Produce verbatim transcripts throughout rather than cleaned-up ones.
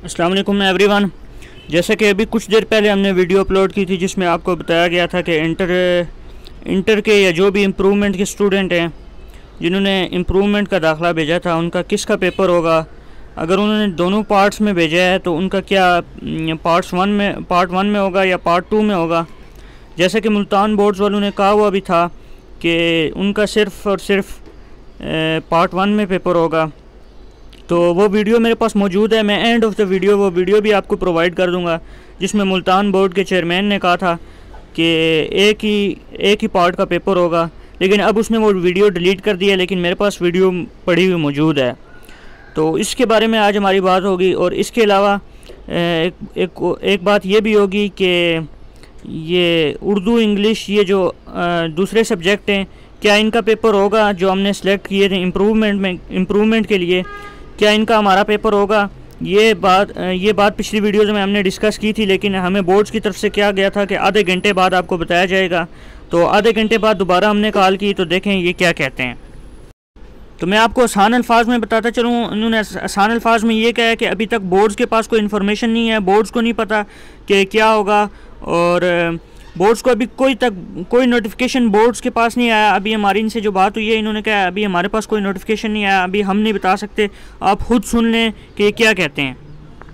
अस्सलाम वालेकुम एवरीवन। जैसे कि अभी कुछ देर पहले हमने वीडियो अपलोड की थी जिसमें आपको बताया गया था कि इंटर इंटर के या जो भी इम्प्रूवमेंट के स्टूडेंट हैं जिन्होंने इम्प्रूवमेंट का दाखिला भेजा था उनका किसका पेपर होगा। अगर उन्होंने दोनों पार्ट्स में भेजा है तो उनका क्या पार्ट्स वन में पार्ट वन में होगा या पार्ट टू में होगा। जैसे कि मुल्तान बोर्ड्स वालों ने कहा हुआ भी था कि उनका सिर्फ़ और सिर्फ पार्ट वन में पेपर होगा। तो वो वीडियो मेरे पास मौजूद है, मैं एंड ऑफ द वीडियो वो वीडियो भी आपको प्रोवाइड कर दूंगा जिसमें मुल्तान बोर्ड के चेयरमैन ने कहा था कि एक ही एक ही पार्ट का पेपर होगा, लेकिन अब उसने वो वीडियो डिलीट कर दिया, लेकिन मेरे पास वीडियो पड़ी हुई मौजूद है। तो इसके बारे में आज हमारी बात होगी। और इसके अलावा एक, एक, एक बात ये भी होगी कि ये उर्दू इंग्लिश ये जो दूसरे सब्जेक्ट हैं क्या इनका पेपर होगा जो हमने सेलेक्ट किए थे इम्प्रूवमेंट में इम्प्रूवमेंट के लिए, क्या इनका हमारा पेपर होगा। ये बात ये बात पिछली वीडियोज़ में हमने डिस्कस की थी, लेकिन हमें बोर्ड्स की तरफ से क्या गया था कि आधे घंटे बाद आपको बताया जाएगा। तो आधे घंटे बाद दोबारा हमने कॉल की तो देखें ये क्या कहते हैं। तो मैं आपको आसान अल्फाज में बताता चलूँ। उन्होंने आसान अल्फाज में ये कहा है कि अभी तक बोर्ड्स के पास कोई इन्फॉर्मेशन नहीं है, बोर्ड्स को नहीं पता कि क्या होगा, और बोर्ड्स को अभी कोई तक कोई नोटिफिकेशन बोर्ड्स के पास नहीं आया। अभी हमारी इनसे जो बात हुई है इन्होंने कहा अभी हमारे पास कोई नोटिफिकेशन नहीं आया, अभी हम नहीं बता सकते, आप खुद सुन लें कि ये क्या कहते हैं।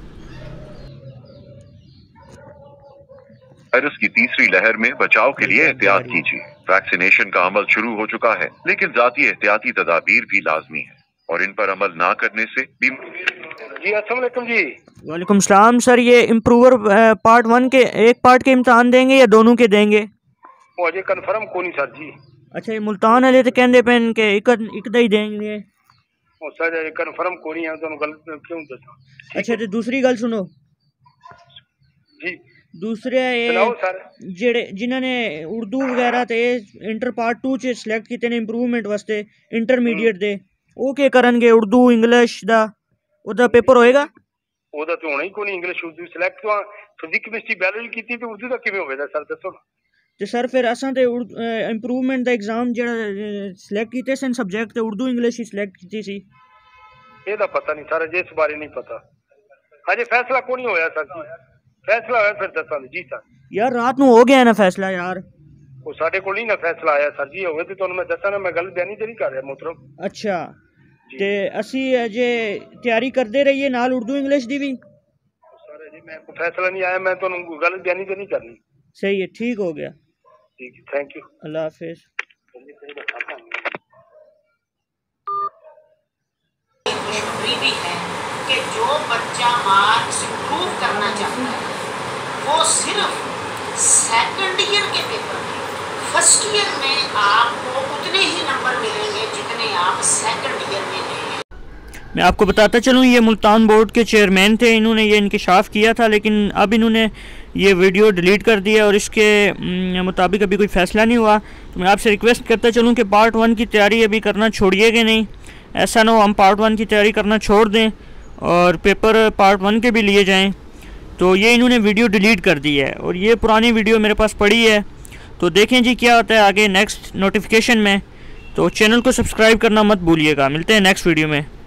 वायरस की तीसरी लहर में बचाव के लिए एहतियात कीजिए। वैक्सीनेशन का अमल शुरू हो चुका है, लेकिन जाती एहतियाती तदाबीर भी लाजमी है और इन पर अमल ना करने से जी अस्सलाम वालेकुम जी। वालेकुम सलाम सर, ये इम्प्रूवर पार्ट वन के एक पार्ट के इम्तहान देंगे या दोनों के देंगे? वो अजय कन्फर्म को नहीं सर जी। अच्छा, ये मुल्तान वाले तो कहते पेन के एक एक ही देंगे। वो सर कन्फर्म को नहीं है तो गलत क्यों दसा। अच्छा, तो दूसरी गल सुनो जी। दूसरे जेड़े जिन्होंने उर्दू वगैरह ते इंटर पार्ट टू च सिलेक्ट किए ने इंप्रूवमेंट वास्ते इंटरमीडिएट दे, वो क्या करनगे उर्दू इंग्लिश दा ओदा पेपर होएगा? ओदा तो होना ही कोनी, इंग्लिश उर्दू सिलेक्ट तो फिजिक्स केमिस्ट्री बायोलॉजी कीती ते उर्दू दा किवें होवेगा सर दसो। ते सर फिर असां ते इंप्रूवमेंट दा एग्जाम जेड़ा सिलेक्ट कीते सन सब्जेक्ट ते उर्दू इंग्लिश ही सिलेक्ट कीती सी। एदा पता नहीं सर, अजे इस बारे नहीं पता, अजे फैसला कोनी होया सर जी। फैसला होया फिर दसा जी सर। यार रात नु हो गया ना फैसला यार, वो साडे कोल नहीं ना फैसला आया सर जी। होवे ते तुहानू मैं दसा ना, मैं गल बयानी ते नहीं कर रहा मोहतरम। अच्छा, ते असी अजे तैयारी करते रहिए नाल उर्दू इंग्लिश दी भी। सर जी मैं को फैसला नहीं आया, मैं तुहानू गल बयानी ते नहीं करनी। सही है, ठीक हो गया, ठीक है, थैंक यू, अल्लाह हाफिज। भी है कि जो बच्चा मार्क्स इंप्रूव करना चाहता है वो सिर्फ सेकंड ईयर के पेपर में, फर्स्ट ईयर में आपको उतने ही नंबर मिलेंगे जितने आप सेकंड ईयर में लेंगे। मैं आपको बताता चलूँ, ये मुल्तान बोर्ड के चेयरमैन थे, इन्होंने ये इंकशाफ किया था, लेकिन अब इन्होंने ये वीडियो डिलीट कर दिया और इसके मुताबिक अभी कोई फ़ैसला नहीं हुआ। तो मैं आपसे रिक्वेस्ट करता चलूँ कि पार्ट वन की तैयारी अभी करना छोड़िएगा नहीं, ऐसा ना हो हम पार्ट वन की तैयारी करना छोड़ दें और पेपर पार्ट वन के भी लिए जाएं। तो ये इन्होंने वीडियो डिलीट कर दी है और ये पुरानी वीडियो मेरे पास पड़ी है। तो देखें जी क्या होता है आगे नेक्स्ट नोटिफिकेशन में। तो चैनल को सब्सक्राइब करना मत भूलिएगा। मिलते हैं नेक्स्ट वीडियो में।